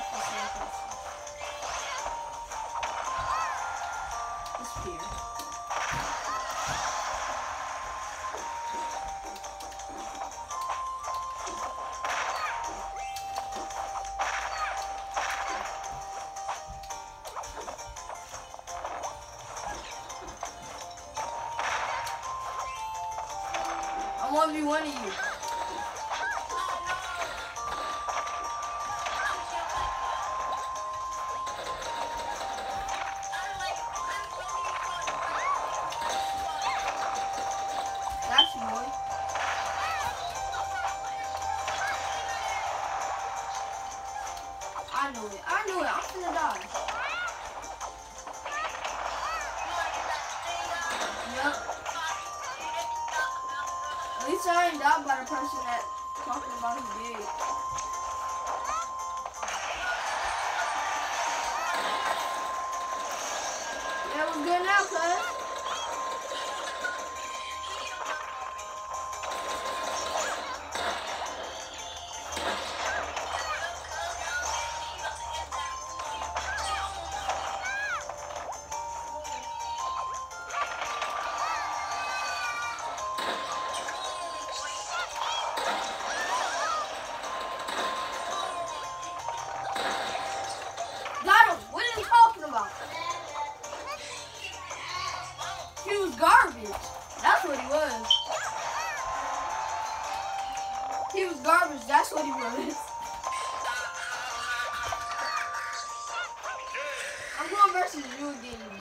the same person. Disappear. I want to be one of you. That's your boy. I knew it. I knew it. I'm finna die. Yep. At least I ain't died by the person that talking about his gay. Yeah, we're good now, cuz. Got him. What are you talking about? He was garbage. That's what he was. He was garbage. That's what he was. I'm going versus you again.